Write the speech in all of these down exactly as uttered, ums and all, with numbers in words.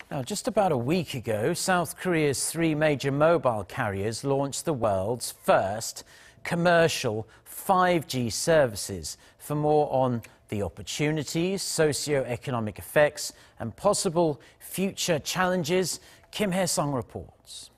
Now, just about a week ago, South Korea's three major mobile carriers launched the world's first commercial five G services. For more on the opportunities, socio-economic effects, and possible future challenges, KIM Hye-sung reports.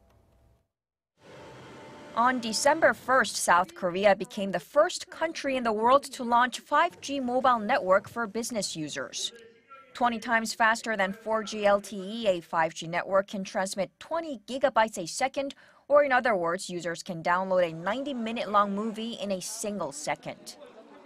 On December first, South Korea became the first country in the world to launch five G mobile network for business users. twenty times faster than four G L T E, a five G network can transmit twenty gigabytes a second, or in other words, users can download a ninety minute long movie in a single second.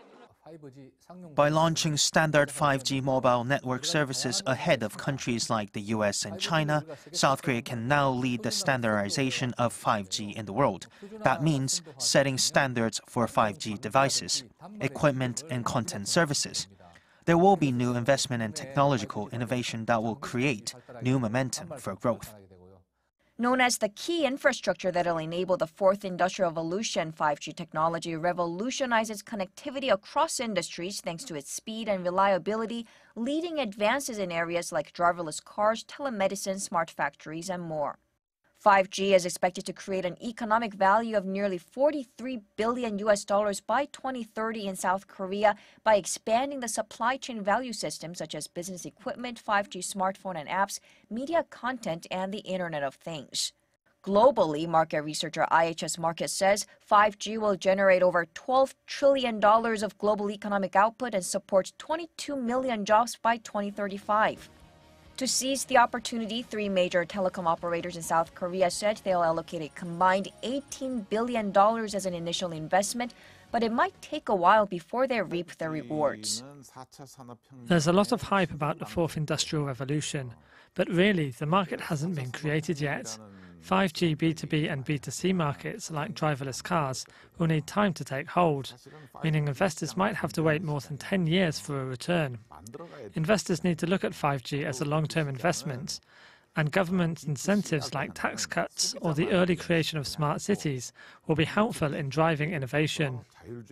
By launching standard five G mobile network services ahead of countries like the U S and China, South Korea can now lead the standardization of five G in the world. That means setting standards for five G devices, equipment, and content services. There will be new investment and technological innovation that will create new momentum for growth. Known as the key infrastructure that will enable the fourth industrial revolution, five G technology revolutionizes connectivity across industries thanks to its speed and reliability, leading advances in areas like driverless cars, telemedicine, smart factories, and more. five G is expected to create an economic value of nearly forty-three billion U S dollars by twenty thirty in South Korea by expanding the supply chain value systems such as business equipment, five G smartphone and apps, media content, and the Internet of Things. Globally, market researcher I H S Markit says five G will generate over twelve trillion dollars of global economic output and support twenty-two million jobs by twenty thirty-five. To seize the opportunity, three major telecom operators in South Korea said they'll allocate a combined eighteen billion dollars as an initial investment, but it might take a while before they reap the rewards. There's a lot of hype about the fourth industrial revolution, but really the market hasn't been created yet. five G B two B and B two C markets, like driverless cars, will need time to take hold, meaning investors might have to wait more than ten years for a return. Investors need to look at five G as a long-term investment, and government incentives like tax cuts or the early creation of smart cities will be helpful in driving innovation.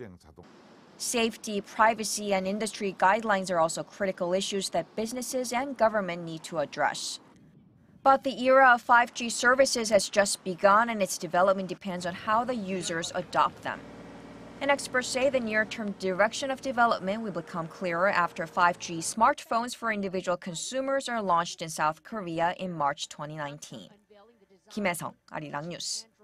Safety, privacy, and industry guidelines are also critical issues that businesses and government need to address. But the era of five G services has just begun, and its development depends on how the users adopt them. And experts say the near-term direction of development will become clearer after five G smartphones for individual consumers are launched in South Korea in March twenty nineteen. Kim Hye-sung, Arirang News.